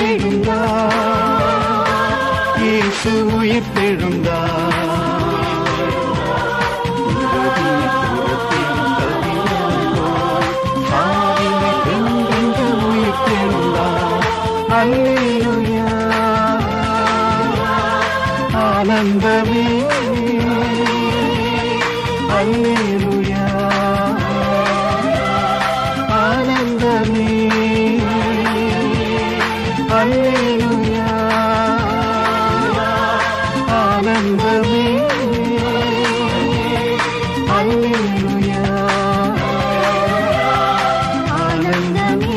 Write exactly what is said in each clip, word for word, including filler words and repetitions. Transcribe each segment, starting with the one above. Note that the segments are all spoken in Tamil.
உயிர்த்தெழுந்தார், இயேசு உயிர்த்தெழுந்தார். அல்லேலூயா ஆனந்தமே, அல்லேலூயா ஆனந்தமே, அல்லேலூயா ஆனந்தமே, அல்லேலூயா ஆனந்தமே.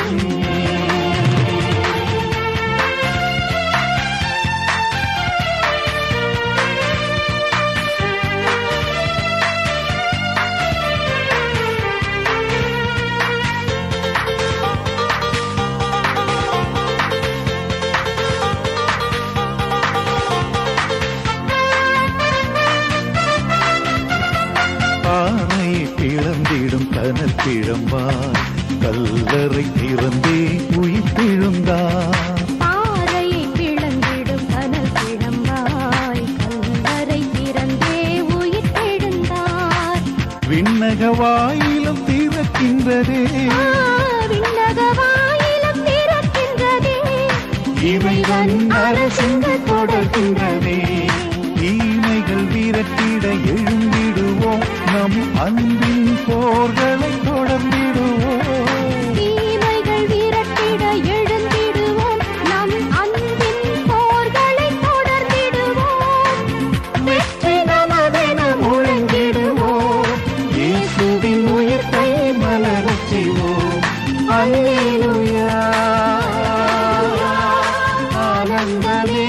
பிளந்திடும் கனல் கிழம்பார், கல்லறை திறந்தே உயிர்த்தெழுந்தார். பாறையை பிளந்திடும் கனல் கிழம்பாய், கல்லறை திறந்தே உயிர்த்தெழுந்தார். விண்ணக வாயிலும் திறக்கின்றதே, விண்ணக வாயிலும் திறக்கின்றதே, இறைவன் அரசுங்க தொடர்கின்றதே. தீமைகள் விரட்டிட எழுந்திடுவோம், நம் அன்பின் போர்களை தொடர்ந்திடுவோம். தீமைகள் விரட்டிட எழுந்திடுவோம், நம் அன்பின் போர்களை தொடர்ந்திடுவோம். வெற்றி நமதென முழங்கிடுவோம், இயேசுவின் உயிர்த்தை மலரச் செய்வோம். அல்லேலூயா ஆனந்தமே,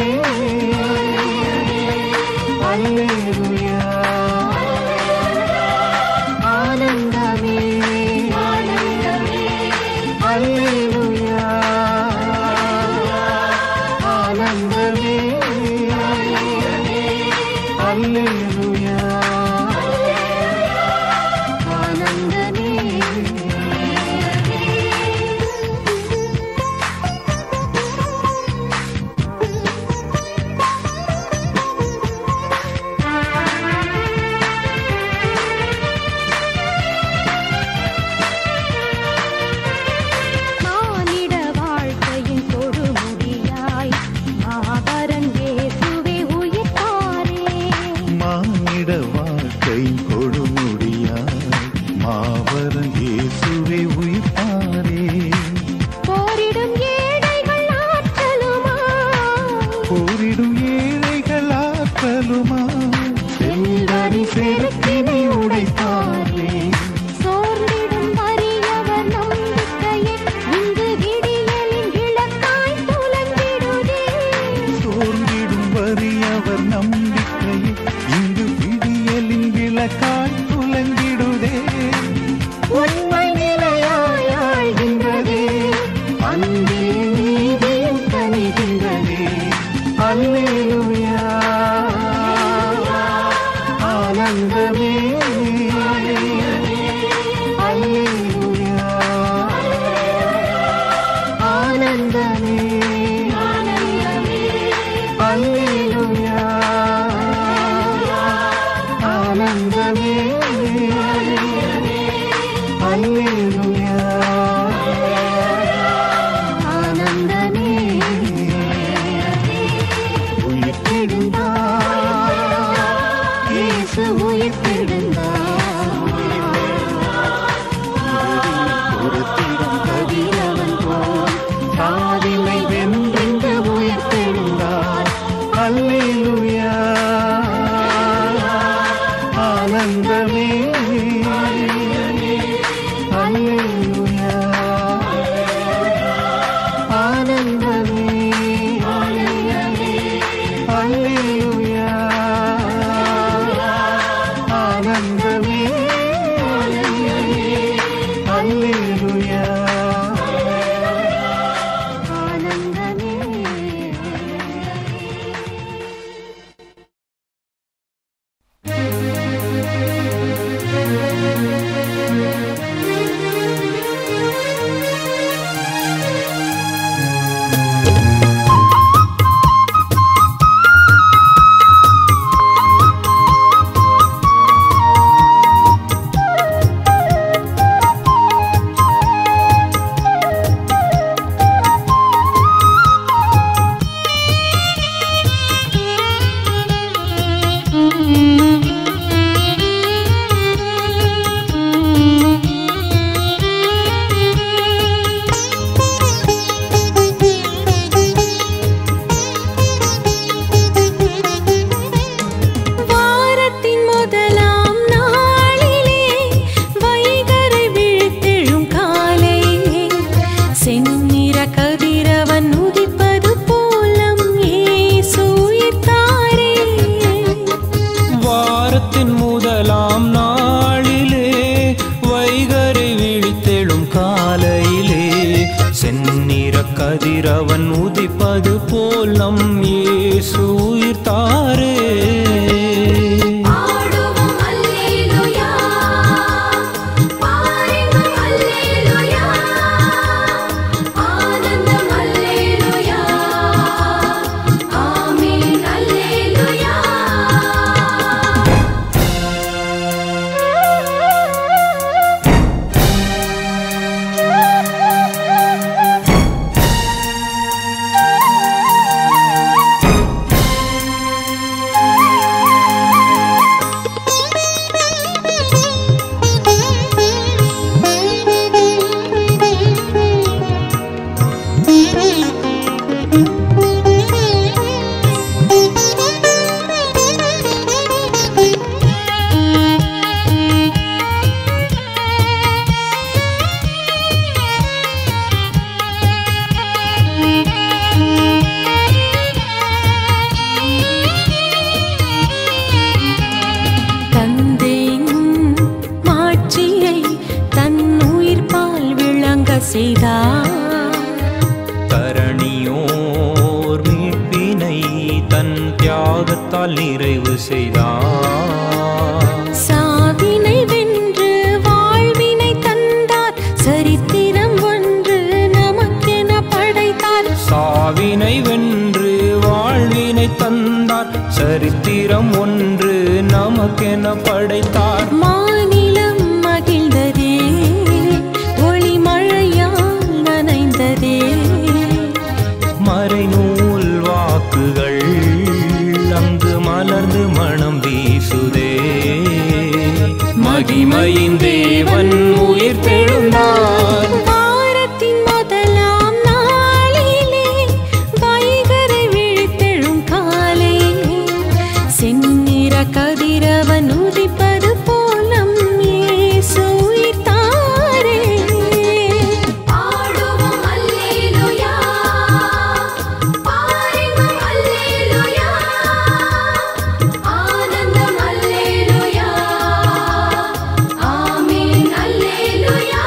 அல்லேலூயா ஆனந்தமே, அல்லேலூயா ஆனந்தமே, அல்லேலூயா ஆனந்தமே. மானிட வாழ்க்கையின் கொடுமுடியாய் மாபரன் இயேசுவே உயிர்த்தாரே. மானிட வாழ்க்கையின் கொடுமுடியாய் மாபரன் இயேசுவே உயிர்த்தாரே. போரிடும் ஏழைகள் ஆற்றலுமாய், போரிடும் ஏழைகள் ஆற்றலுமாய், செல்வரி செருக்கினை உடைத்தாரே. சோர்ந்திடும் வறியவர் நம்பிக்கையே இங்கு விடியலின் விளக்காய் துலங்கிடுதே. சோர்ந்திடும் வறியவர் நம்பிக்கையை இங்கு விடியலின் விளக்காய் துலங்கிடுதே. உண்மை நிலையாய் ஆழ்கின்றதே, அன்பில் நீதியும் கனிகின்றதே. அல்லேலூயா ஆனந்தமே, அல்லேலூயா ஆனந்தமே, அல்லேலூயா ஆனந்தமே, அல்லேலூயா ஆனந்தமே. உயிர்த்தெழுந்தார், இயேசு உயிர்த்தெழுந்தார். பொறுத்திடும் கதிரவன் போல் சாதிமை வென்றென்று உயிர்த்தெழுந்தார். அல்லேலூயா ஆனந்தமே, அல்லேலூயா ஆனந்தமே, அல்லேலூயா ஆனந்தமே, அல்லேலூயா ஆனந்தமே. உதிப்பது போல் நம் இயேசு உயிர்த்தாரே. தரணியோர் மீட்பினை தன் தியாகத்தால் நிறைவு செய்தார். சாவினை வென்று வாழ்வினை தந்தார், சரித்திரம் ஒன்று நமக்கென படைத்தார். சாவினை வென்று வாழ்வினை தந்தார், சரித்திரம் ஒன்று நமக்கென படைத்தார். மாநிலம் மகிழ்ந்ததே, ஒளி மழையால் நனைந்ததே. மறைநூல் வாக்குகள் அங்கு மலர்ந்து மனம் வீசுதே. மகிமையின் தேவன் உயிர் தெழுந்தார். வாரத்தின் முதலாம் நாளிலே வைகரை விழித்தெழும் காலையிலே செந்நிற கதிரவன் உதிப்பது போல் நம் இயேசு உயிர்த்தாரே. பாடுவோம் அல்லேலூயா, பாடுவோம் அல்லேலூயா, ஆனந்தம் அல்லேலூயா, ஆமென் அல்லேலூயா.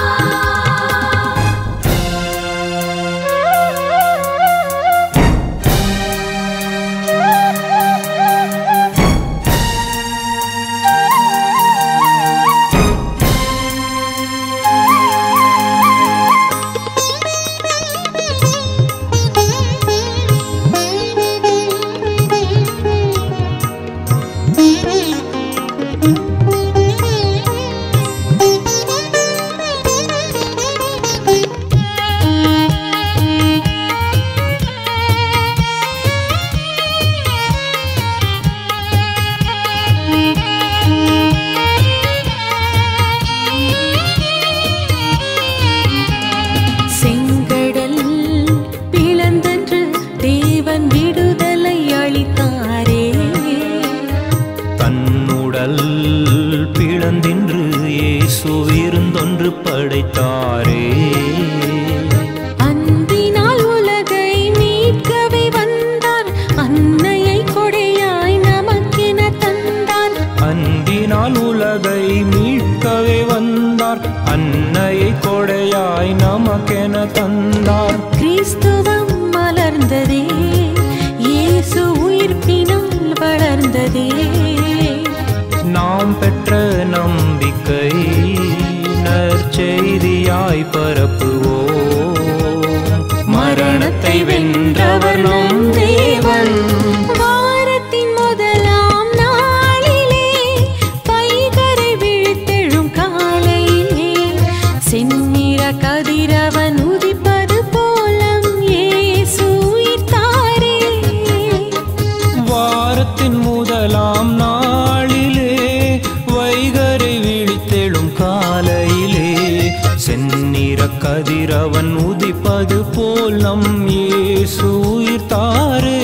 செங்கடல் பிளந்தன்று தேவன் விடுதலை அளித்தாரே. தன்னுடல் பிளந்தின்று இயேசு விருந்தொன்று படைத்தாரே. அன்பினால் உலகை மீட்கவே வந்தார், அன்னையை கொடையாய் நமக்கென தந்தார். அன்பினால் உலகை மீட்கவே வந்தார், அன்னையை கொடையாய் நமக்கென தந்தார். கிறிஸ்துவம் மலர்ந்ததே, இயேசு உயிர்ப்பினால் வளர்ந்ததே. நாம் பெற்ற நம்பிக்கை நற்செய்தியாய் பரப்புவோம். மரணத்தை வென்றவர் நம் தேவன். வாரத்தின் முதலாம் நாளிலே வைகரை விழித்தெழும் காலையிலே செந்நிற கதிரவன் உதிப்பது போல் நம் இயேசு உயிர்த்தாரே. வாரத்தின் முதலாம் நாளிலே வைகரை விழித்தெழும் காலையிலே செந்நிற கதிரவன் உதிப்பது போல் நம் இயேசு உயிர்த்தாரே.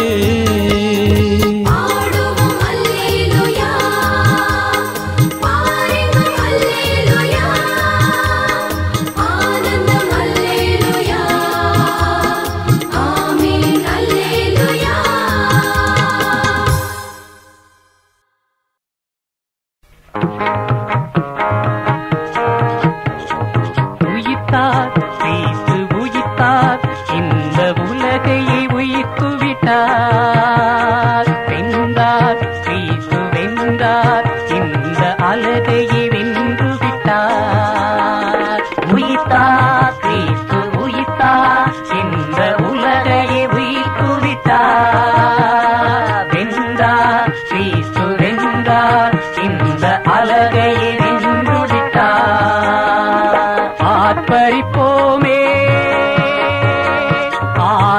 பாடுவோம் அல்லேலூயா, பாடுவோம் அல்லேலூயா, ஆனந்தம் அல்லேலூயா, ஆமென் அல்லேலூயா. உயிர்த்தார், கிறிஸ்து உயிர்த்தார், இந்த உலகை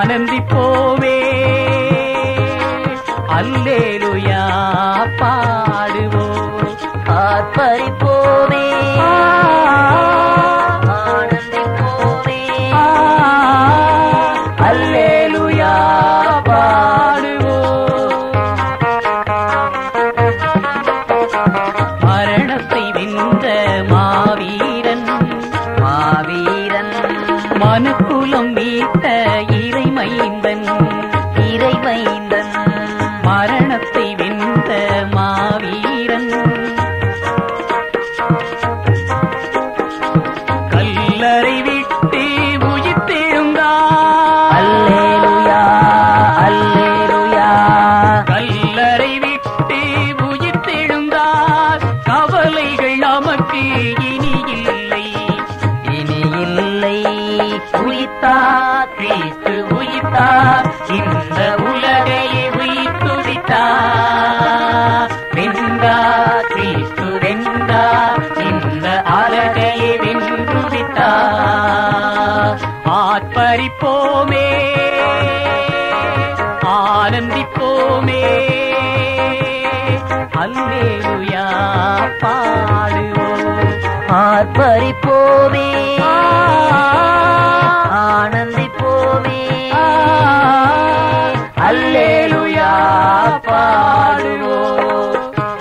ஆனந்திப்போமே அல்லேலூயா பாடுவோம் ஆர்ப்பரிப்போமே ஆனந்திப்போமே அல்லேலூயா பாடுவோம் மரணத்தை வென்ற மாவீரன் மாவீரன் மனுக்குலம் மீட்ட இறைமைந்தன் இறைமைந்தன் மரணத்தை வென்ற மாவீரன் கல்லறை விட்டு உயிர்த்தெழுந்தார் அல்லேலூயா அல்லேலூயா கல்லறை விட்டு உயிர்த்தெழுந்தார் கவலைகள் நமக்கு இனி இல்லை இனி இல்லை உயிர்த்தார் கிறிஸ்து உயிர்த்தார் இந்த உலகையை உயிர்த்துவித்தார் வென்றார் கிறிஸ்து வென்றார் இந்த அலகையை வென்றுவித்தார் ஆர்ப்பரிப்போமே ஆனந்திப்போமே அல்லேலூயா பாடுவோம் ஆர்ப்பரிப்போமே ஆனந்திப்போமே அல்லேலூயா பாடுவோம்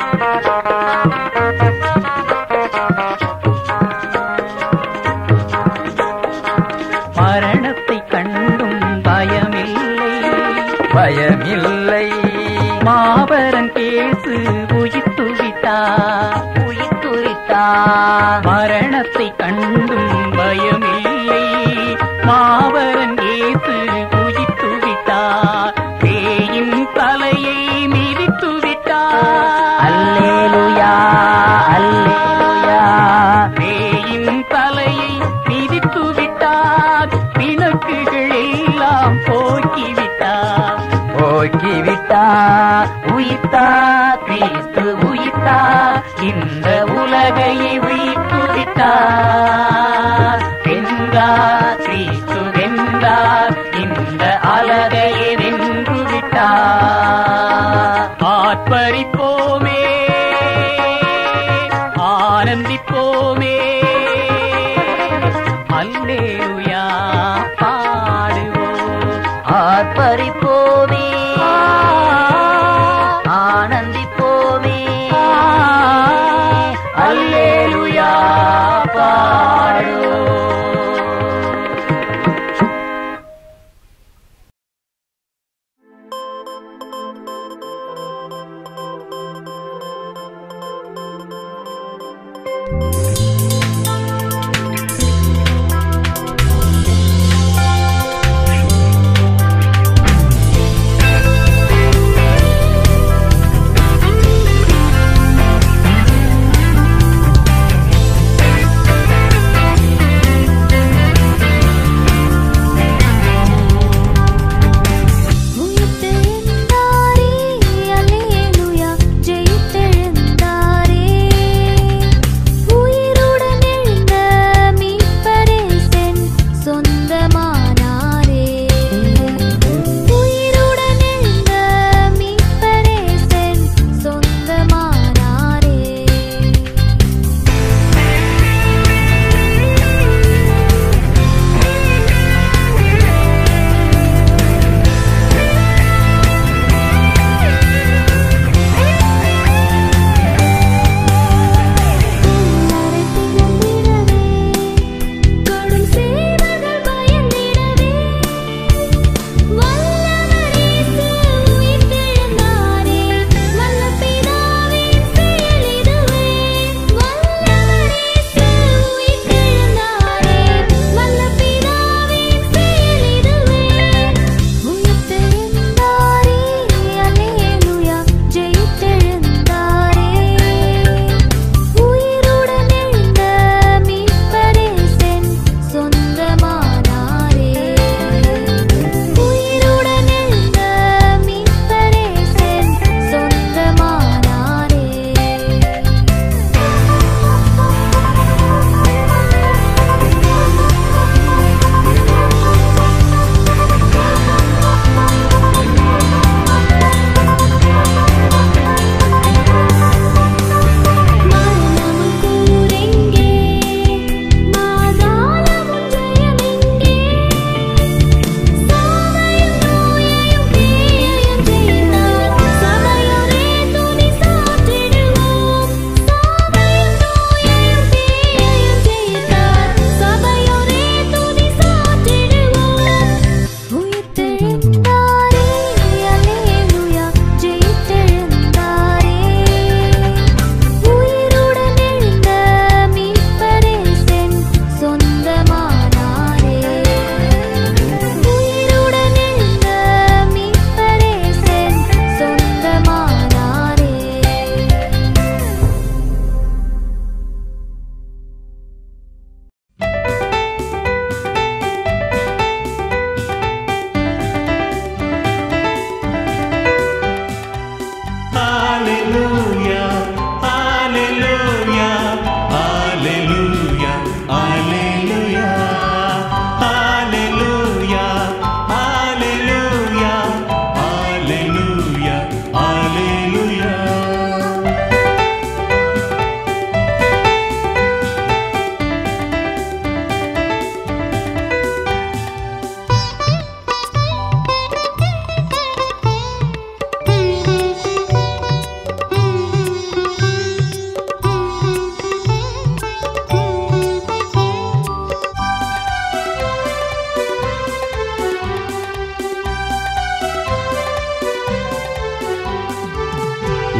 மரணத்தை கண்டும் பயமில்லை பயமில்லை மாபரன் கேசு உயிர்த்துவித்தார் உயிர்த்துரித்தார் மரணத்தை கண்டும் பயமில்லை மாபரன் கேசு உயிர்த்துவித்தார் பேயின் தலையை மிதித்துவிட்டார் அல்லேலூயா அல்லேலூயா பேயின் தலையை மிதித்துவிட்டார் பிணக்குகள் எல்லாம் போக்கிவிட்டார் போக்கிவிட்டார் உயிர்த்தார் கிறிஸ்து உயிர்த்தார் இந்த உலகையை உயிர்த்துவிட்டார் வென்றார் கிறிஸ்து வென்றார் இந்த அலகையை வென்றுவிட்டார் ஆர்ப்பரிப்போமே ஆனந்திப்போமே அல்லேலூயா பாடுவோம் ஆர்ப்பரிப்போமே ஆனந்திப்போமே அல்லேலூயா பாடுவோம் அல்லேலூயா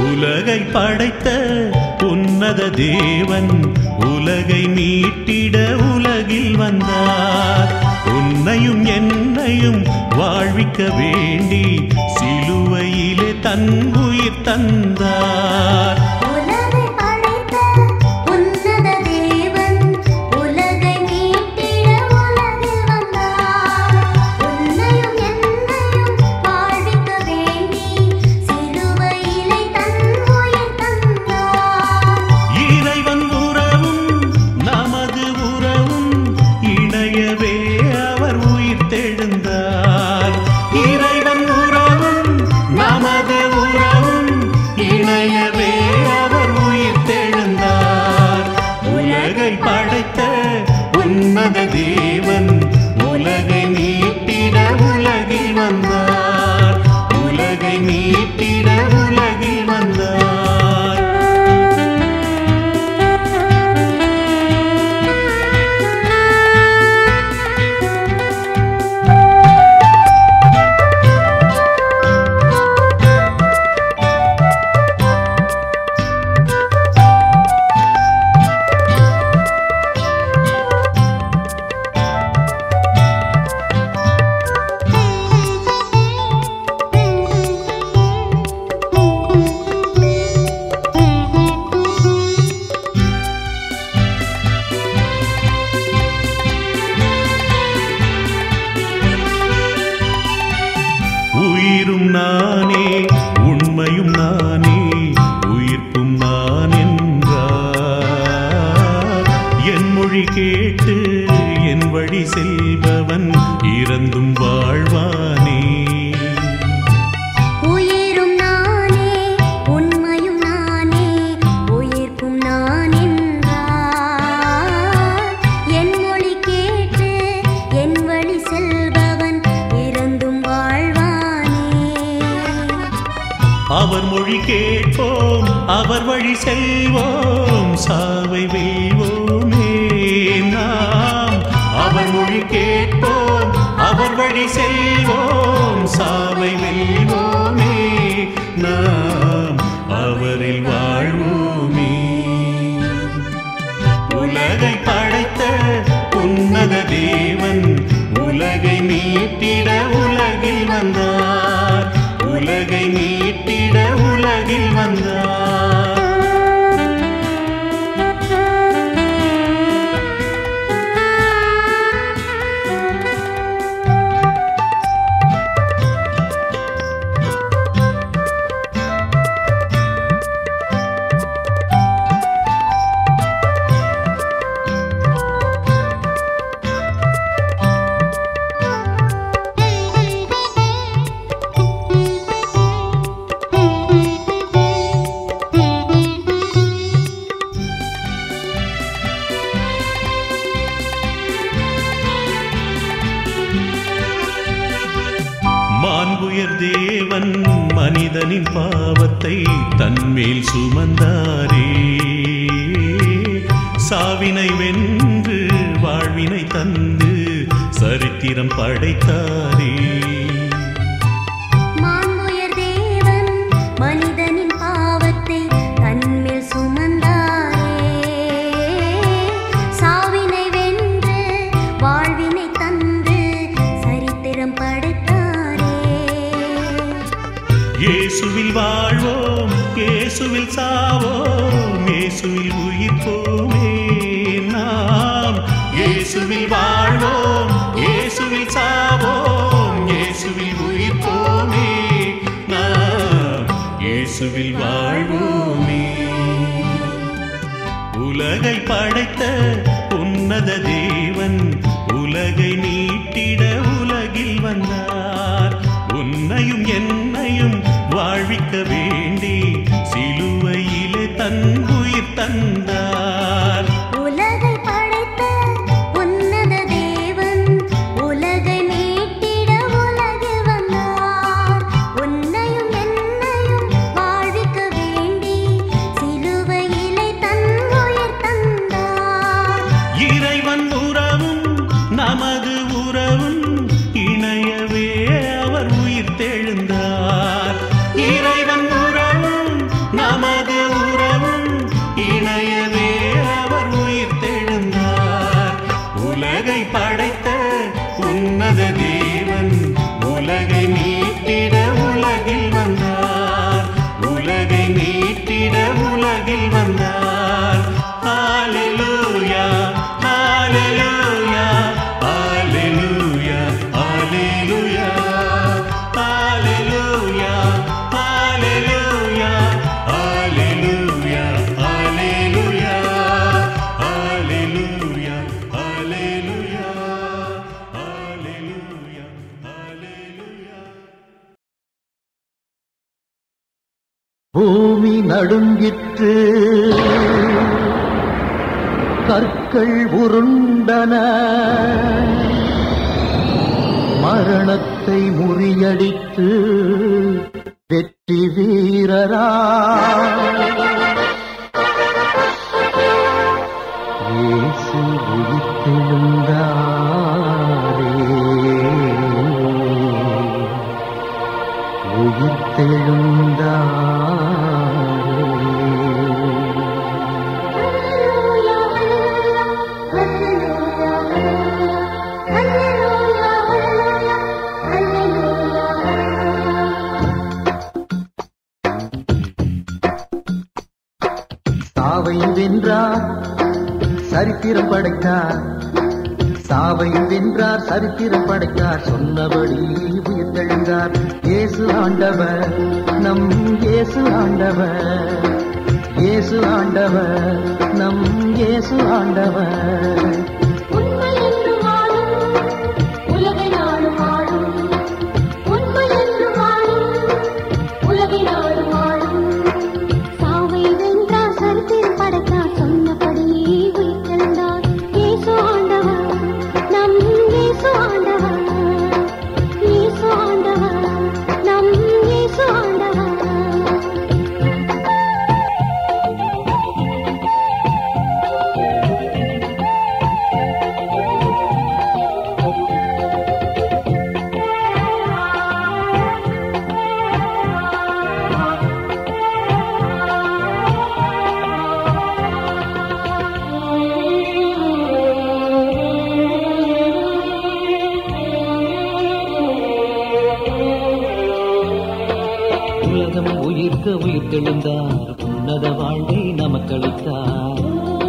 உலகை படைத்த உன்னத தேவன் உலகை மீட்டிட உலகில் வந்தார். உன்னையும் என்னையும் வாழ்விக்க வேண்டி சிலுவையிலே தன் உயிர் தந்தார். உலகை படைத்த உன்னத தேவன் உலகை மீட்டிட உலகில் வந்தார். உன்னையும் என்னையும் வாழ்விக்க வேண்டி சிலுவையிலே தன் உயிர் தந்தார். இறைவன் உறவும் நமது உறவும் இணையவே அவர் உயிர் தெழுந்தார். இறைவன் உறவும் நமது உறவும் இணையவே அவர் உயிர் தெழுந்தார். உலகை படைத்த உன்னத தேவன் உலகை மீட்டிட உலகில் வந்தார். உலகை மீட்டிட உலகில் வந்தார். உயிரும் நானே உண்மையும் நானே உயிர்ப்பும் நான் என்றார். என் மொழி கேட்டு என் வழி செல்பவன் இறந்தும் வாழ்வானே. உயிரும் நானே உண்மையும் நானே உயிர்ப்பும் நான் என்றார். என் மொழி கேட்டு என் வழி செல்பவன் இறந்தும் வாழ்வானே. அவர் மொழி கேட்போம் அவர் வழி செல்வோம் சாவை வெல்வோமே நாம். அவர் மொழி கேட்போம் அவர் வழி செல்வோம் சாவை வெல்வோமே நாம். அவரில் வாழ்வோமே. உலகை படைத்த உன்னத தேவன் உலகை மீட்டிட உலகில் வந்தார். உலகை மீட்டிட உலகில் வந்தார். மாண்புயர் தேவன் மனிதனின் பாவத்தை தன்மேல் சுமந்தாரே. சாவினை வென்று வாழ்வினை தந்து சரித்திரம் படைத்தாரே. மாண்புயர் தேவன் மனிதனின் பாவத்தை தன்மேல் சுமந்தாரே. சாவினை வென்று வாழ்வினை தந்து சரித்திரம் படைத்தாரே. இயேசுவில் வாழ்வோம் இயேசுவில் சாவோம் இயேசுவில் உயிர்ப்போமே நாம். இயேசுவில் வாழ்வோம் இயேசுவில் சாவோம் இயேசுவில் உயிர்ப்போமே நாம். இயேசுவில் வாழ்வோமே. உலகை படைத்த உன்னத தேவன் உலகை மீட்டிட உலகில் வந்தார். உன்னையும் என்னையும் வாழ்விக்க வேண்டி சிலுவையிலே தன் உயிர் தந்தார். உலகை படைத்த உன்னத தேவன் உலகை மீட்டிட உலகில் வந்தார். உன்னையும் என்னையும் வாழ்விக்க வேண்டி சிலுவையிலே தன் உயிர் தந்தார். இறைவன் உறவும் நமது உறவும் இணையவே அவர் உயிர் தெழுந்தார். இறைவன் உறவும் பூமி நடுங்கிற்று, கற்கள் உருண்டன, மரணத்தை முறியடித்து வெற்றி வீரரா இயேசு உயிர்த்தெழுந்தாரே, உயிர்த்தெழுந்தாரே. சாவை வென்றார், சரித்திரம் படைத்தார், சாவை வென்றார், சரித்திரம் படைத்தார், சொன்னபடி உயிர்த்தெழுந்தார். இயேசு ஆண்டவர், நம் இயேசு ஆண்டவர், இயேசு ஆண்டவர், நம் இயேசு ஆண்டவர். உயிர்த்தெழுந்தார், உன்னத வாழ்வை நமக்களித்தார்.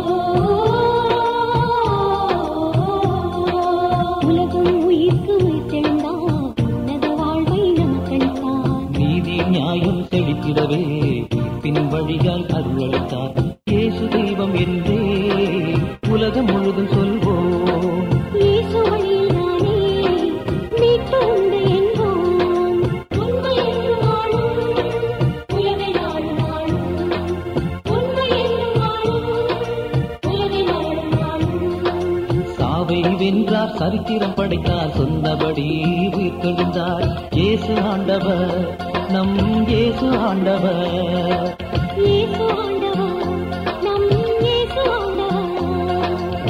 உலகம் உயிர்க்கு உயிர்த்தெழுந்தார், உன்னத வாழ்வை நமக்களித்தார். நீதி நியாயம் செழித்திடவே பின் வழியால் அருளளித்தார். இயேசு தெய்வம் என்றே உலகம் முழுதும் சொல்வோம். இயேசு வழியில்தானே மீட்பு உண்டு என்போம். உண்மை என்று வாழும் உலகை நாடும் வாழும், உண்மை என்று வாழும் உலகை நாடும் வாழும். சாவை வென்றார், சரித்திரம் படைத்தார், சொன்னபடி உயிர்த்தெழுந்தார். இயேசு ஆண்டவர், நம் இயேசு ஆண்டவர், இயேசு ஆண்டவர், நம் இயேசு ஆண்டவர்.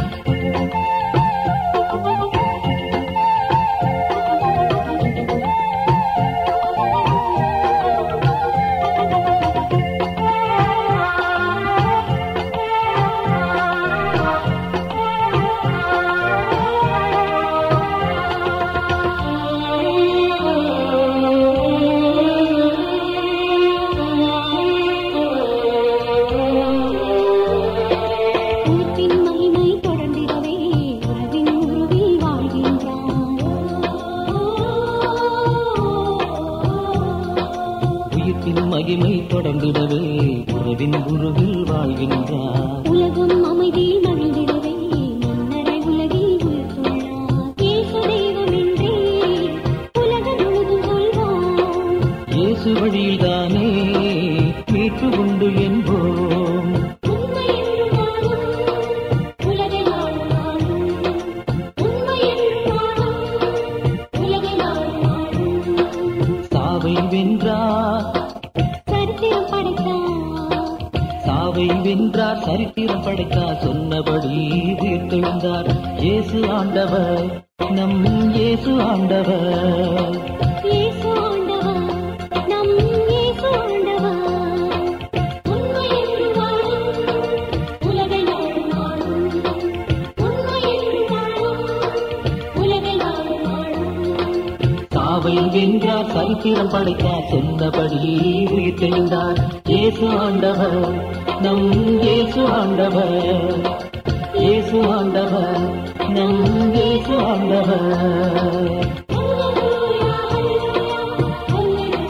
மகிமை தொடர்ந்திடவே உறவின் உருவில் வாழ்கின்றார். உலகம் அமைதி மகிழ்ந்திடவே மன்னரை உலகில் உயர்த்துள்ளார். இயேசு தெய்வம் என்றே உலகம் முழுதும் சொல்வோம். இயேசு வழியில்தானே மீட்பு உண்டு என்போம். உண்மை என்று வாழும் உலகை நாடும் வாழும், உண்மை என்று வாழும் உலகை நாடும் வாழும். சாவை வென்றார், சரித்திரம் படைத்தார், சாவை வென்றார், சரித்திரம் படைத்தார், சொன்னபடி உயிர்த்தெழுந்தார். இயேசு ஆண்டவர், நம் இயேசு ஆண்டவர், இயேசு ஆண்டவர், நம் இயேசு ஆண்டவர். உண்மை என்று வாழும் உலகை நாடும் வாழும், உண்மை என்று வாழும் உலகை நாடும் வாழும். சாவை வென்றார், சரித்திரம் படைத்தார், சொன்னபடி உயிர்த்தெழுந்தார். இயேசு ஆண்டவர், நம் இயேசு ஆண்டவர், இயேசு ஆண்டவர், நம் இயேசு ஆண்டவர். அல்லேலூயா, அல்லேலூயா,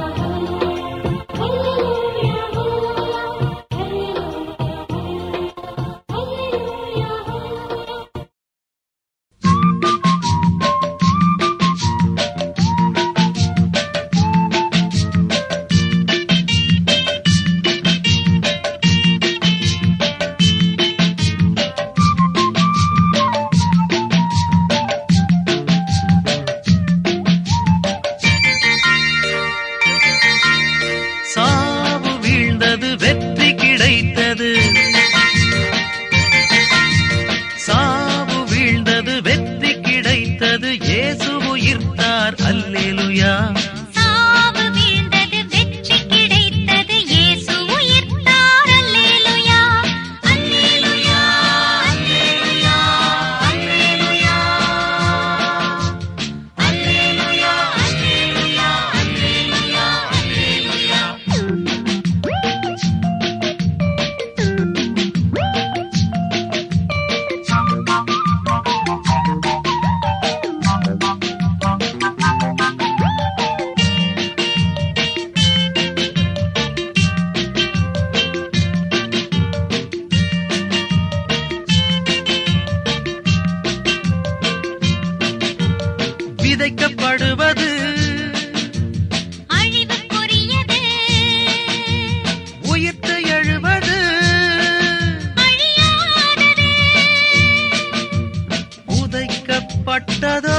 அல்லேலூயா, அல்லேலூயா, அல்லேலூயா. வீழ்ந்தது வெற்றி கிடைத்தது. சாவு வீழ்ந்தது வெற்றி கிடைத்தது. இயேசு உயிர்த்தார். அல்லேலூயா. சாவு வீழ்ந்தது வெற்றி கிடைத்தது. இயேசு உயிர்த்தார். அல்லேலூயா. அல்லேலூயா. அல்லேலூயா. அல்லேலூயா. அல்லேலூயா. அல்லேலூயா. அல்லேலூயா. அல்லேலூயா. விதைக்கப்படுவது அழிவுக்குரியது. உயிர்த்து எழுவது அழியாதது. உதைக்கப்பட்டதோ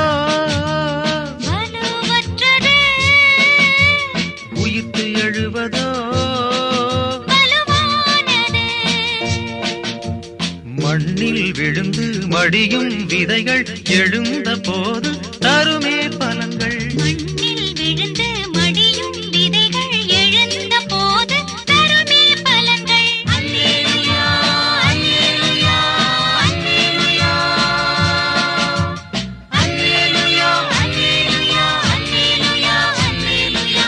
வலுவற்றது. உயிர்த்து எழுவதோ வலுவானது. மண்ணில் விழுந்து மடியும் விதைகள் எழுந்த போது தருமே பலங்கள். மண்ணில் விழுந்து மடியும் விதைகள் எழுந்த போது தருமே பலன்கள். அல்லேலூயா. அல்லேலூயா. அல்லேலூயா. அல்லேலூயா. அல்லேலூயா. அல்லேலூயா. அல்லேலூயா.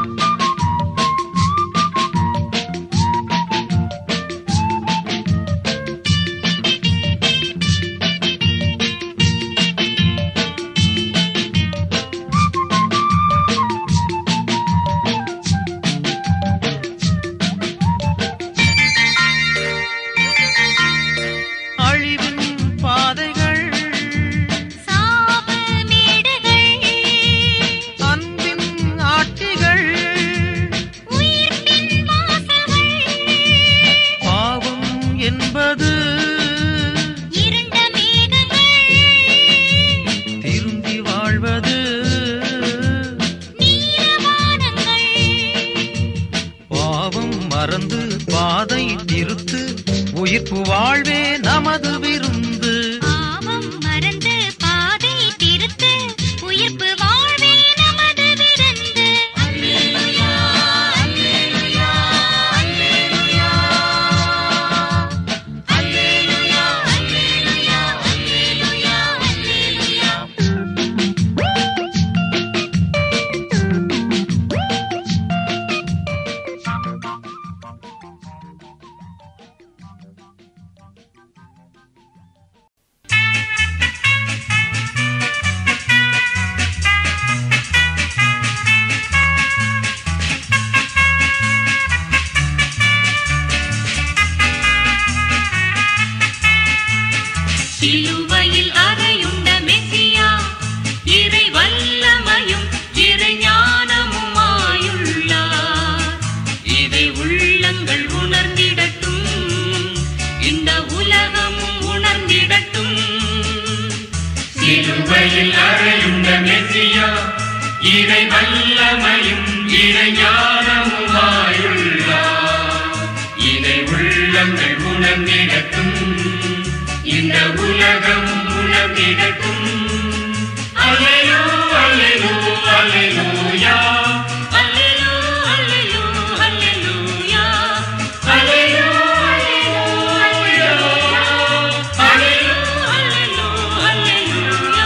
அழிவின் பாதைகள் சாவு மேடுகள். அன்பின் ஆட்சிகள் உயிர்ப்பின் வாசல்கள். பாவம் என்பது இருண்ட மேகங்கள். திரும்பி வாழ்வது நீலவானங்கள். பாவம் மறந்து பாதை திருத்து உயிர்ப்பு வாழ்வே நமது விருந்து. பாவம் மறந்து பாதை திருத்து உயிர்ப்பு வாழ்வே நமது விருந்து. அல்லேலூயா. அல்லேலூயா. அல்லேலூயா. அல்லேலூயா. அல்லேலூயா. அல்லேலூயா. அல்லேலூயா. சிலுவையில் அறையுண்ட மெசியா, இறை வல்லமையும் இறை ஞானமுமாயுள்ளார். இதை உள்ளங்கள் உணர்ந்திடட்டும், இந்த உலகமும் உணர்ந்திடட்டும். சிலுவையில் அறையுண்ட மெசியா, இறை வல்லமையும் இறை ஞானமுமாயுள்ளார். இதை உள்ளங்கள் உணர்ந்திடட்டும், இந்த உலகமும் உணர்ந்திடட்டும். அல்லேலூ அல்லேலூ அல்லேலூயா. அல்லேலூ. அல்லேலூ. அல்லேலூயா. அல்லேலூ அல்லேலூயா. அல்லேலூ. அல்லேலூ. அல்லேலூயா.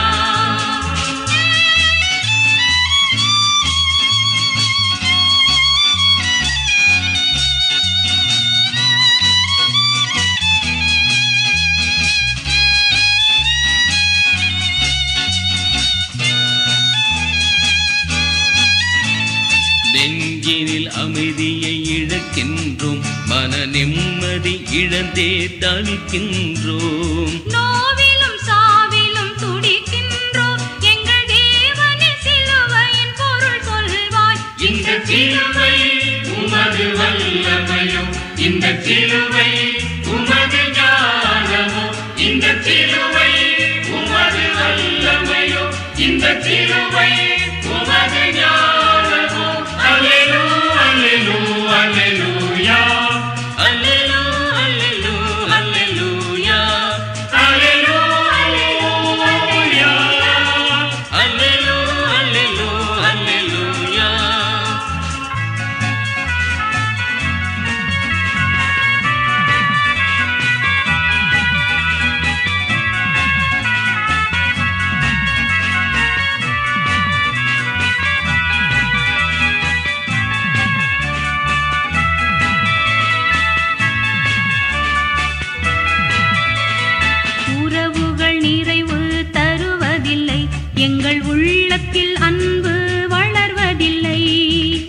நெஞ்சினில் அமைதியை இழக்கின்றோம், மன நிம்மதி இழந்தே தவிக்கின்றோம். நோவிலும் சாவிலும் துடிக்கின்றோம், எங்கள் தேவனே சிலுவையின் பொருள் சொல்வாய். இந்த சிலுவை உமது வல்லமையோ, இந்த சிலுவை உமது ஞானமோ, இந்த சிலுவை உமது வல்லமையோ, இந்த சிலுவை உமது ஞானமோ. அல்லேலூ அல்லேலூ அல்லேலூயா.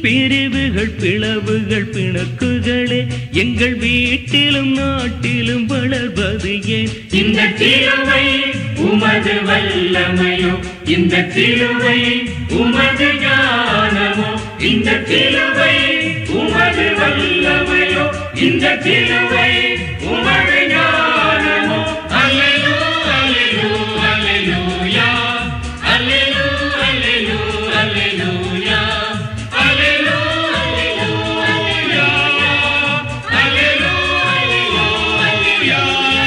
பிரிவுகள் பிளவுகள் பிணக்குகளே எங்கள் வீட்டிலும் நாட்டிலும் வளர்வது ஏன்? இந்த சிலுவை உமது வல்லமையோ, இந்த சிலுவை உமது ஞானமோ, இந்த சிலுவை உமது வல்லமையோ, இந்த சிலுவை உமது ஞானமோ. அல்லேலூயா அல்லேலூயா அல்லேலூயா அல்லேலூயா அல்லேலூயா அல்லேலூயா அல்லேலூயா.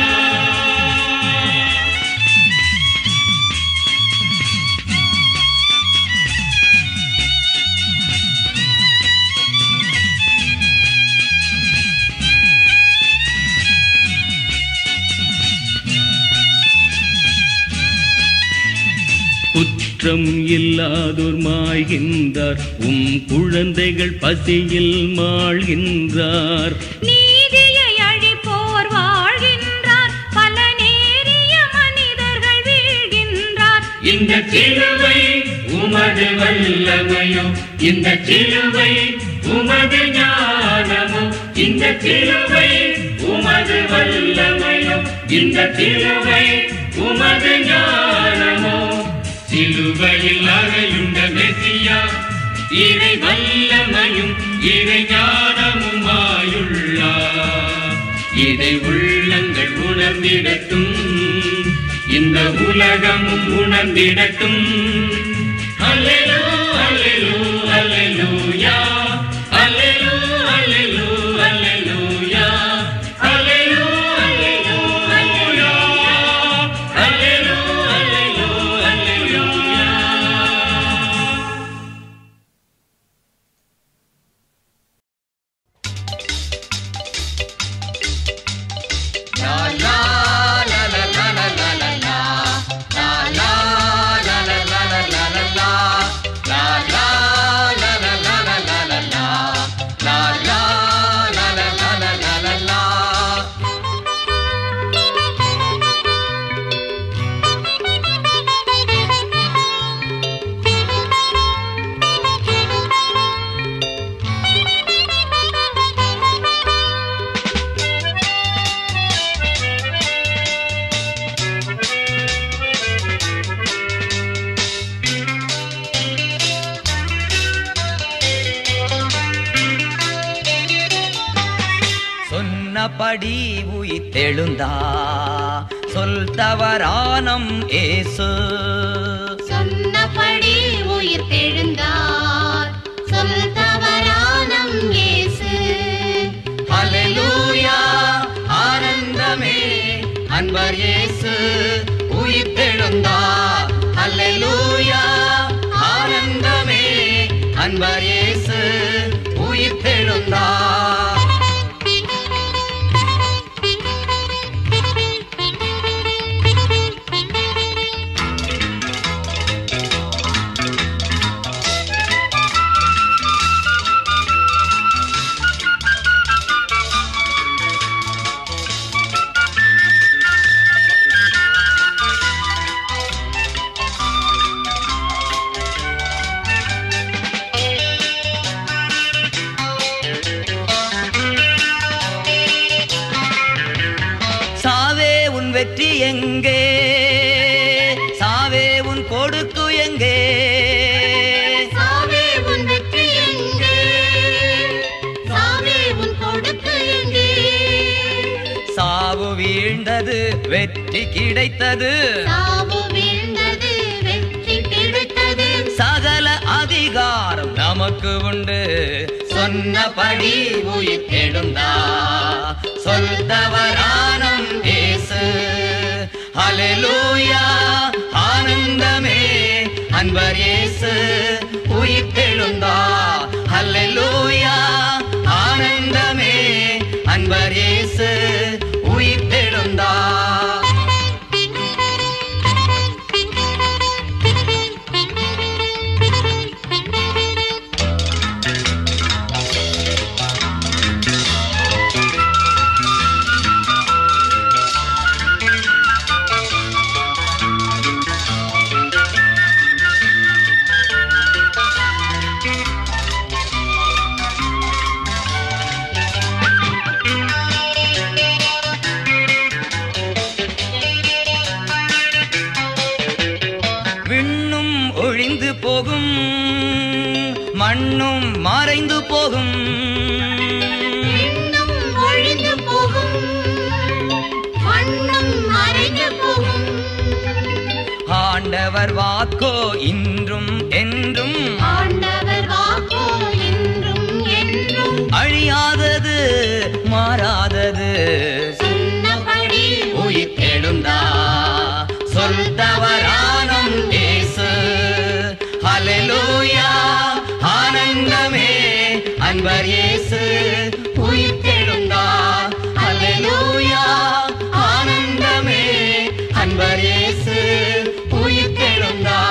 குற்றம் இல்லாதோர் மாய்கின்றார், உம் குழந்தைகள் பசியில் மாழ்கின்றார். நீதியை அழிப்போர் வாழ்கின்றார், பல நேரிய மனிதர்கள் வீழ்கின்றார். இந்த சிலுவை உமது வல்லமையோ, இந்த சிலுவை உமது ஞானமோ, இந்த சிலுவை உமது வல்லமையோ, இந்த சிலுவை உமது ஞானமோ. சிலுவையில் அறையுண்ட மெசியா, இறை வல்லமையும் இறை ஞானமுமாயுள்ளார். இதை உள்ளங்கள் உணர்ந்திடட்டும், இந்த உலகமும் உணர்ந்திடட்டும். அல்லேலூயா அல்லேலூயா அல்லேலூயா அல்லேலூயா அல்லேலூயா அல்லேலூயா அல்லேலூயா அல்லேலூயா. சொன்னபடி உயிர்த்தெழுந்தா சொல் தவறானம் ஏசு. சொன்னபடி உயிர் தெழுந்தார், சொல் தவறானம் இயேசு. ஹல்லேலூயா ஆனந்தமே அன்பர் இயேசு உயிர்த்தெழுந்தா. ஹல்லேலூயா ஆனந்தமே அன்பர் இயேசு உயிர்த்தெழுந்தா. வெற்றி எங்கே? சாவே உன் கொடுக்கு எங்கே? சாவே உன் வெற்றி எங்கே? சாவே உன் கொடுக்கு எங்கே? சாவு வீழ்ந்தது வெற்றி கிடைத்தது. சாவு வீழ்ந்தது வெற்றி கிடைத்தது. சகல அதிகாரம் நமக்கு உண்டு. சொன்னபடி உயிர்த்தெழுந்தா சொல் தவறானம் இயேசு. ஹல்லேலூயா ஆனந்தமே அன்பர் இயேசு உயிர்த்தெழுந்தா. ஹல்லேலூயா ஆனந்தமே அன்பர் இயேசு உயிர்த்தெழுந்தா. மறைந்து போகும், இன்னும் ஒழிந்து போகும், மண்ணும் மறைந்து போகும். ஆண்டவர் வாக்கோ இன்றும் என்றும், ஆண்டவர் வாக்கோ இன்றும் என்றும் அழியாதது மாறாதது. சொன்னபடி உயிர் எழுந்தா சொல் தவறானம் இயேசு. ஹல்லேலூயா ஆனந்தமே அன்பர் இயேசு உயிர்த்தெழுந்தா. ஹல்லேலூயா ஆனந்தமே அன்பர் இயேசு உயிர்த்தெழுந்தா.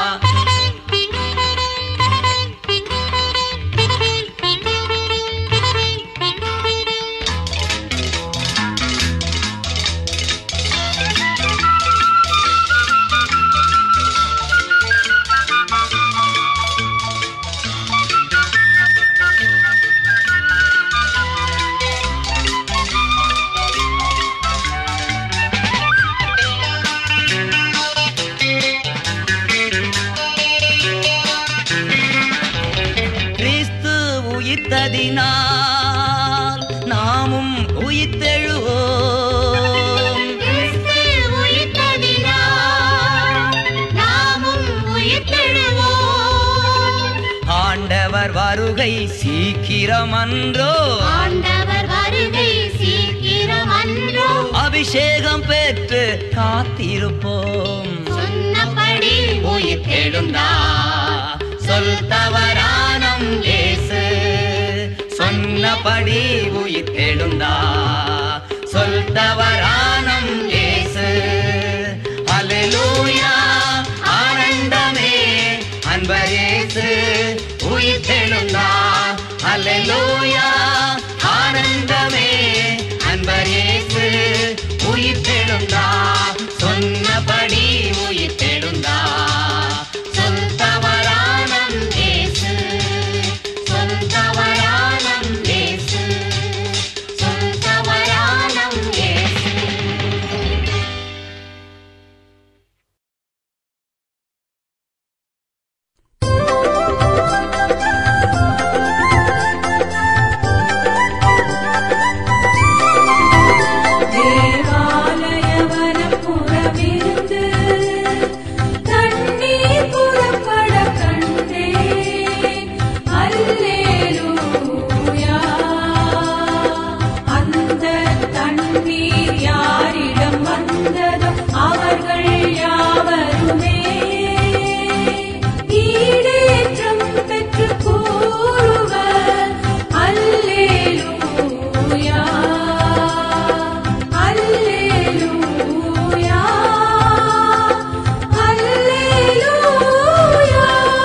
கிறிஸ்து உயிர்த்ததினால் நாமும் உயிர்த்தெழுவோம். கிறிஸ்து உயிர்த்ததினால் நாமும் உயிர்த்தெழுவோம். ஆண்டவர் வருகை சீக்கிரமன்றோ, ஆண்டவர் வருகை சீக்கிரமன்றோ. அபிஷேகம் பெற்று காத்திருப்போம். சொன்னபடி உயிர்த்தெழுந்தா சொல் தவறானம் இயேசு. சொன்னபடி உயிர்த்தெழுந்தா சொல் தவறானம் இயேசு. ஹல்லேலூயா ஆனந்தமே அன்பர் இயேசு உயிர்த்தெழுந்தா. ஹல்லேலூயா ஆனந்தமே அன்பர் இயேசு உயிர்த்தெழுந்தா. சொன்னபடி உயிர்த்தெழுந்தா சொல் தவறானம் இயேசு. சொல் தவறானம் இயேசு. சொல் தவறானம் இயேசு. தேவாலயவனம் புறமிருந்து தண்ணீர் புறப்பட கண்டேன். அல்லேலூயா. அந்த தண்ணீர் யாரிடம் வந்ததோ அவர்கள் யாவருமே ஈடேற்றம் பெற்று கூறுவர் அல்லேலூயா. அல்லேலூயா. அல்லேலூயா.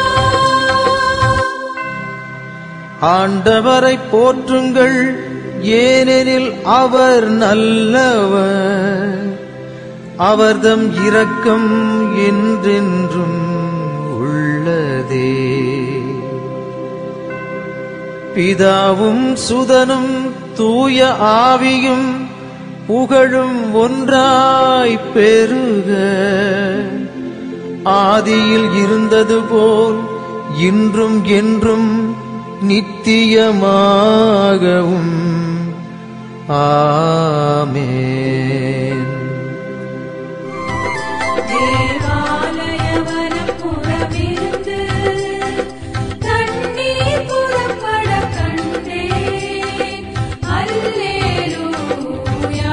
ஆண்டவரை போற்றுங்கள், ஏனெனில் அவர் நல்லவர், அவர்தம் இரக்கம் என்றென்றும் உள்ளதே. பிதாவும் சுதனும் தூய ஆவியும் புகழும் ஒன்றாய் பெருக. ஆதியில் இருந்தது போல் இன்றும் என்றும் நித்தியமாகவும். ஆமென். தேவாலயவனம் புறமிருந்து தண்ணீர் புறப்பட கண்டேன். அல்லேலூயா.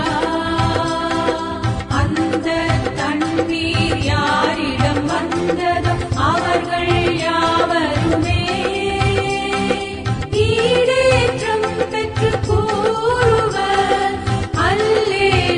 அந்த தண்ணீர் யாரிடம் வந்ததோ அவர்கள் யாவருமே ஈடேற்றம் பெற்று கூறுவர் அல்லேலூயா.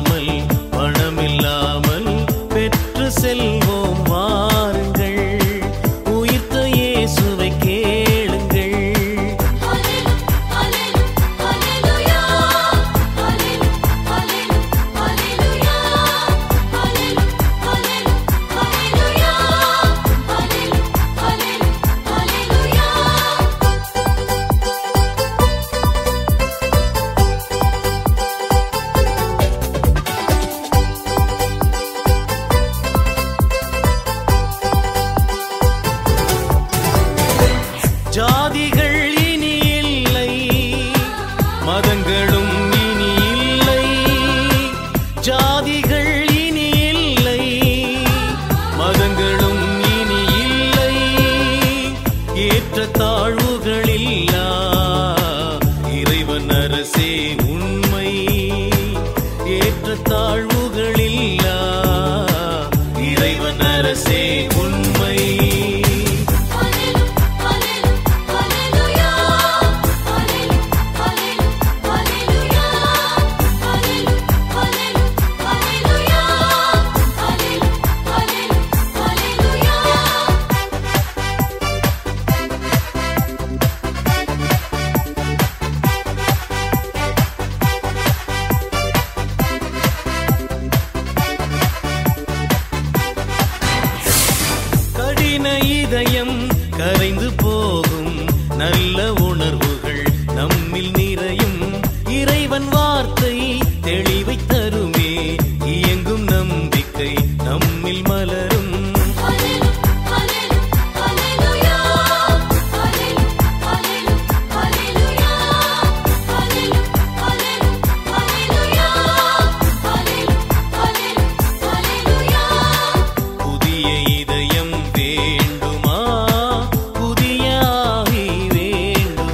இல்லாமல் பணமில்லாமல் பெற்று செல்வோம் வாருங்கள், உயிர்த்த இயேசுவை கேளுங்கள். ஜாதிகள் இனி இல்லை, மதங்களும் இனி இல்லை. ஜாதிகள் இனி இல்லை, மதங்களும் இனி இல்லை. ஏற்ற தாழ்வுகள் இல்லா இறைவன் அரசே உண்மை. ஏற்ற தாழ்வுகள் இல்லா இறைவன் அரசே உண்மை. கடின இதயம் கரைந்து போகும், நல்ல உணர்வுகள் நம்மில் நிறையும். இறைவன் வார்த்தை தெளிவை தருமே, இயங்கும் நம்பிக்கை நம்மில் மலரும். புதிய இதயம் வேண்டுமா, புதிய ஆவி வேண்டும்.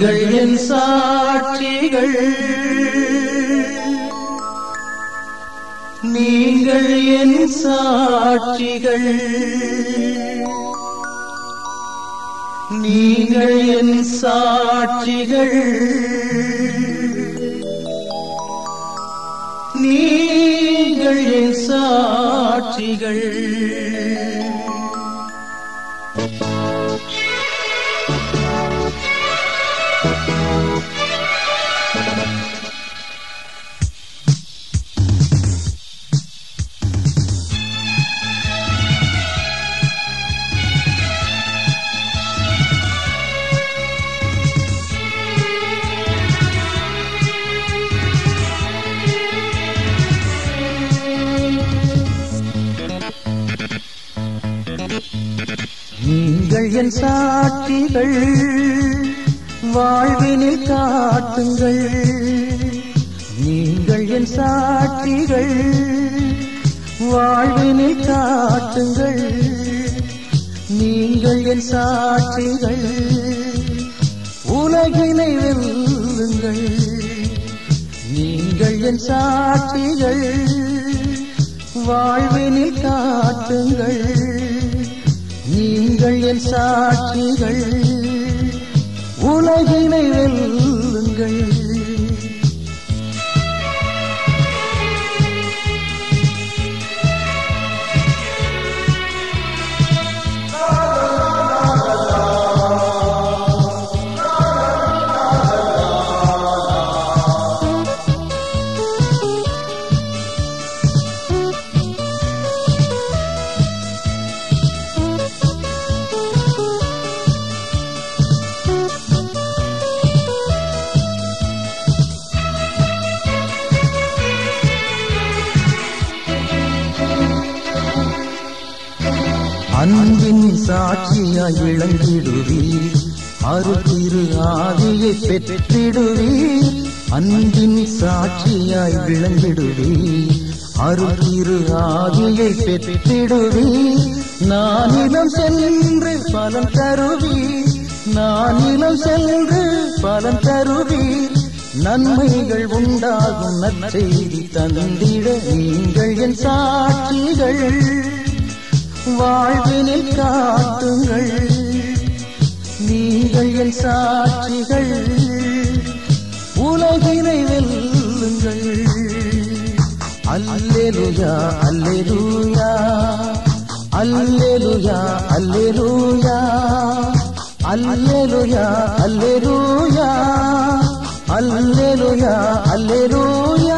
நீங்கள் என் சாட்சிகள், நீங்கள் என் சாட்சிகள், நீங்கள் என் சாட்சிகள், நீங்கள் என் சாட்சிகள். நீங்கள் என் சாட்சிகள், வாழ்வினில் காட்டுங்கள். நீங்கள் என் சாட்சிகள், வாழ்வினில் காட்டுங்கள். நீங்கள் என் சாட்சிகள், உலகினை வெல்லுங்கள். நீங்கள் என் சாட்சிகள், வாழ்வினில் காட்டுங்கள். நீங்கள் என் சாட்சிகள், உலகினை வெல்லுங்கள். அன்பின் சாட்சியாய் விளங்கிடுவீர், அருத்திரு ஆவியை பெற்றிடுவீர். அன்பின் சாட்சியாய் விளங்கிடுவீர், அருத்திரு ஆவியை பெற்றிடுவீர். நானிலம் சென்று பலன் தருவீர், நானிலம் சென்று பலன் தருவீர். நன்மைகள் உண்டாகும் நற்செய்தி தந்திட நீங்கள் என் சாட்சிகள், வாழ்வினில் காட்டுங்கள். நீங்கள் என் சாட்சிகள், உலகினை வெல்லுங்கள். அல்லேலூயா அல்லேலூயா அல்லேலூயா அல்லேலூயா அல்லேலூயா அல்லேலூயா அல்லேலூயா அல்லேலூயா.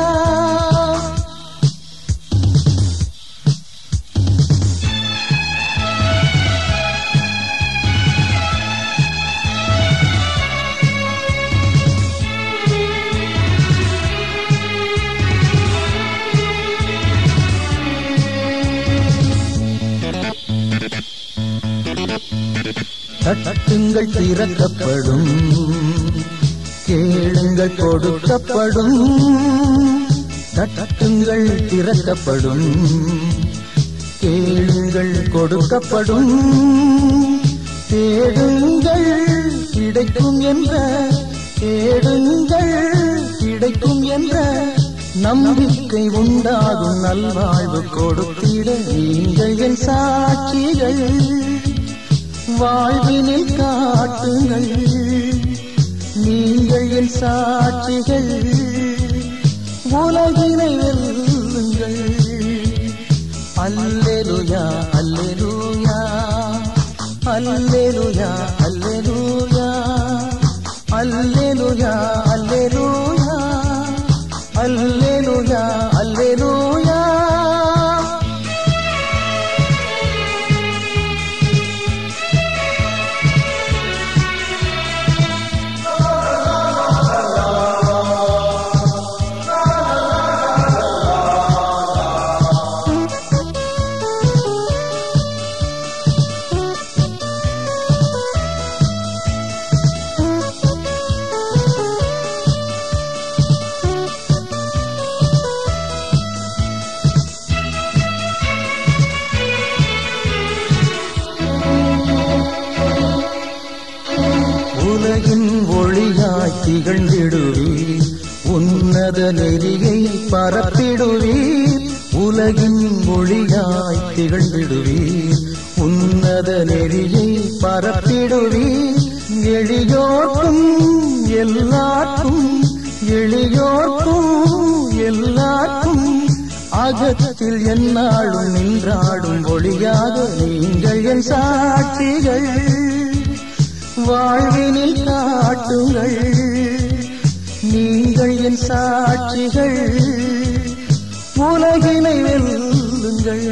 தட்டுங்கள் திறக்கப்படும், கேளுங்கள் கொடுக்கப்படும். தட்டுங்கள் திறக்கப்படும், கேளுங்கள் கொடுக்கப்படும். தேடுங்கள் கிடைக்கும் என்ற, தேடுங்கள் கிடைக்கும் என்ற நம்பிக்கை உண்டாகும். நல்வாழ்வு கொடுத்திட நீங்கள் என் சாட்சிகள், வாழ்வினில் காட்டுங்கள். நீங்கள் என் சாட்சிகள், உலகினை வெல்லுங்கள். அல்லேலூயா அல்லேலூயா அல்லேலூயா அல்லேலூயா அல்லேலூயா அல்லேலூயா அல்லேலூயா அல்லேலூயா. உலகின் ஒளியா திகழ்ந்திடுவீர், உன்னத நெறியை பரப்பிடுவீர், உலகின் ஒளியாய் திகழ்ந்திடுவீர், உன்னத நெறியை பரப்பிடுவீர். எளியோர்க்கும் எல்லாருக்கும், எளியோர்க்கும் எல்லாருக்கும் அகத்தில் என்னாலும் நின்றாடும் ஒளியாக நீங்கள் என் சாட்சிகள். வாழ்வினில் காட்டுங்கள், நீங்கள் என் சாட்சிகள். உலகினை வெல்லுங்கள்.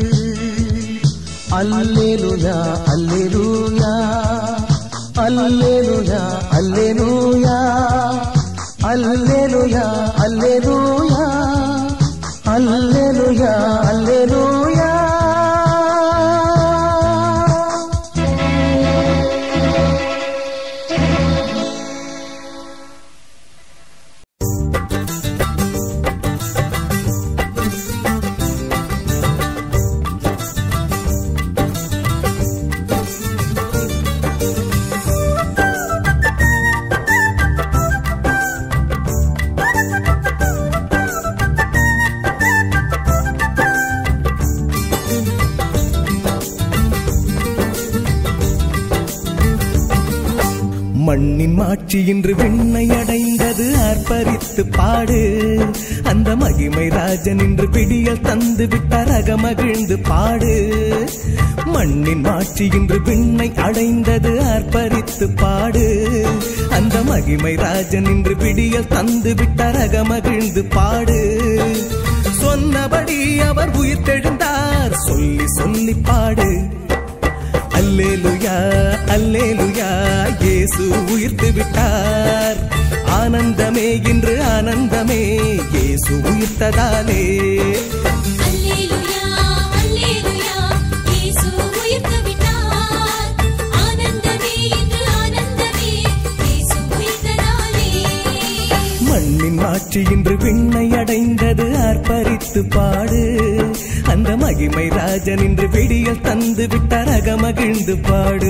அல்லேலூயா அல்லேலூயா அல்லேலூயா அல்லேலூயா அல்லேலூயா அல்லேலூயா அல்லேலூயா அல்லேலூயா. மண்ணின் மாட்சி இன்று விண்ணை அடைந்தது, ஆர்ப்பரித்து பாடு. அந்த மகிமை ராஜன் இன்று பிடியல் தந்து விட்டார், அகமகிழ்ந்து பாடு. மண்ணின் மாட்சி இன்று விண்ணை அடைந்தது, ஆர்ப்பரித்து பாடு. அந்த மகிமை ராஜன் இன்று பிடியல் தந்து விட்டார், அகமகிழ்ந்து பாடு. சொன்னபடி அவர் உயிர் தெழுந்தார், சொல்லி சொல்லி பாடு. அல்லேலூயா அல்லேலூயா, இயேசு உயிர்த்து விட்டார். ஆனந்தமே இன்று ஆனந்தமே, இயேசு உயிர்த்ததாலே. அல்லேலூயா அல்லேலூயா, இயேசு உயிர்த்து விட்டார். ஆனந்தமே இன்று ஆனந்தமே, இயேசு உயிர்த்ததாலே. மண்ணின் மாட்சி இன்று விண்ணை அடைந்தது, ஆர்ப்பரித்து பாடு. அந்த மகிமை ராஜன் இன்று விடியல் தந்து விட்டார், அகமகிழ்ந்து பாடு.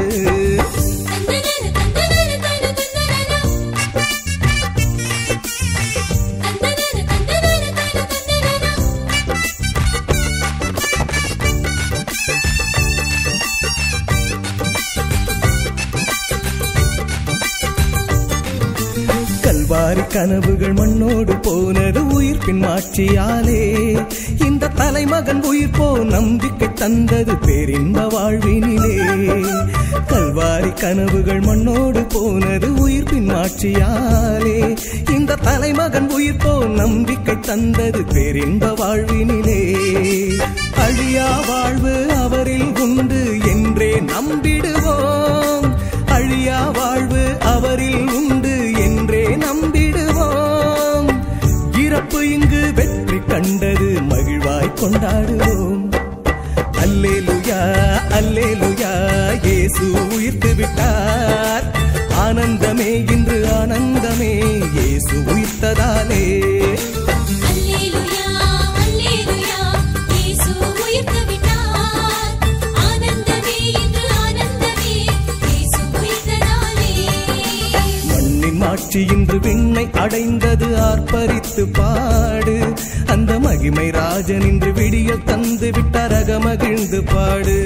கல்வாரி கனவுகள் மண்ணோடு போனது, உயிர்ப்பின் மாட்சியாலே. இந்த தலைமகன் உயிர் போ நம்பிக்கை தந்தது, பேரின்ப வாழ்வினிலே. கல்வாரி கனவுகள் மண்ணோடு போனது, உயிர்ப்பின் மாட்சியாலே. இந்த தலைமகன் உயிர் போ நம்பிக்கை தந்தது, பேரின்ப வாழ்வினிலே. அழியா வாழ்வு அவரில் உண்டு என்றே நம்பிடுவோம், அழியா வாழ்வு அவரில் உண்டு என்றே நம்பிடுவோம். இறப்பு இங்கு வெற்றி கண்டது, மகிழ்வாய் கொண்டாடுவோம். அல்லேலூயா அல்லேலூயா, இயேசு உயிர்த்து விட்டார். ஆனந்தமே இன்று ஆனந்தமே, இயேசு உயிர்த்ததாலே. அல்லேலூயா அல்லேலூயா, இயேசு உயிர்த்து விட்டார். ஆனந்தமே இன்று ஆனந்தமே, இயேசு உயிர்த்ததாலே. மண்ணின் மாட்சி இன்று விண்ணை அடைந்தது, ஆர்ப்பரித்து பாடு. அந்த மகிமை ராஜன் இன்று விடியல் தந்து விட்டார், அகமகிழ்ந்து பாடு.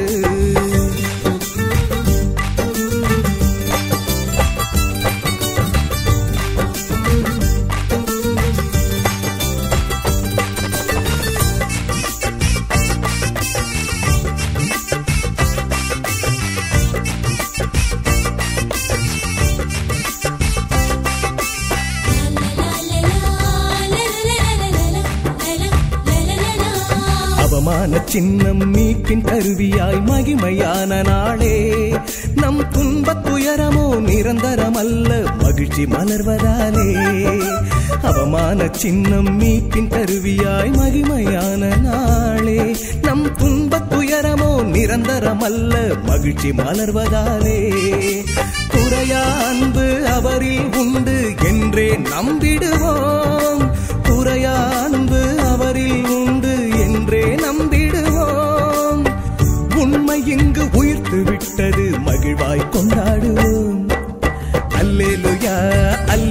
அவமான சின்னம் மீட்பின் கருவியாய் மகிமையான நாளே. நம் துன்பத் துயரமோ நிரந்தரமல்ல, மகிழ்ச்சி மலர்வதாலே. அவமான சின்னம் மீட்பின் கருவியாய் மகிமையான நாளே. நம் துன்பத் துயரமோ நிரந்தரமல்ல, மகிழ்ச்சி மலர்வதாலே. குறையா அன்பு அவரில் உண்டு என்றே நம்பிடுவோம், குறையா அன்பு அவரில் உண்டு என்றே நம்பிடுவோம். உண்மை இங்கு உயிர்த்து விட்டது, மகிழ்வாய் கொண்டாடுவோம். அல்லேலூயா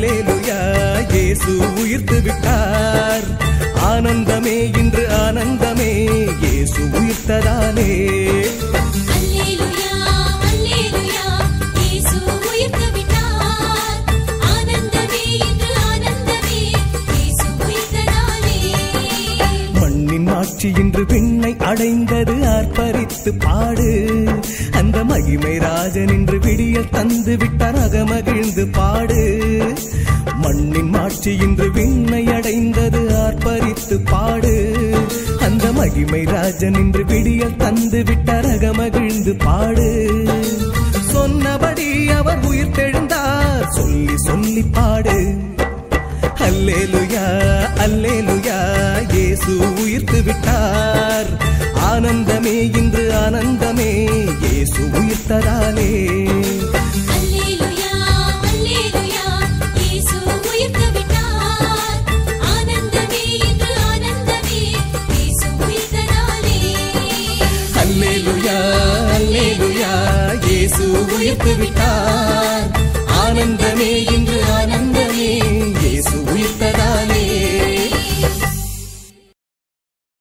உயிர்த்ததாலே. அல்லேலூயா அல்லேலூயா இயேசு உயிர்த்து விட்டார். ஆனந்தமே இன்று ஆனந்தமே இயேசு உயிர்த்ததாலே. மண்ணின் மாட்சி இன்று விண்ணை அடைந்தது ஆர்ப்பரித்து பாடு. அந்த மகிமை ராஜன் இன்று விடியல் தந்து விட்டார் அகமகிழ்ந்து பாடு. மண்ணின் மாட்சி இன்று விண்ணை அடைந்தது ஆர்ப்பரித்து பாடு. அந்த மகிமை ராஜன் இன்று விடியல் தந்து விட்டார் அகமகிழ்ந்து பாடு. சொன்னபடி அவர் உயிர்த்தெழுந்தார் சொல்லி சொல்லி பாடு. அல்லேலூயா அல்லேலூயா இயேசு உயிர்த்து விட்டார். ஆனந்தமே இன்று ஆனந்தமே இயேசு உயிர்த்ததாலே. அல்லேலூயா அல்லேலூயா இயேசு உயிர்த்து விட்டார். ஆனந்தமே இன்று ஆனந்தமே இயேசு உயிர்த்ததாலே. அல்லேலூயா அல்லேலூயா இயேசு உயிர்த்து விட்டார்.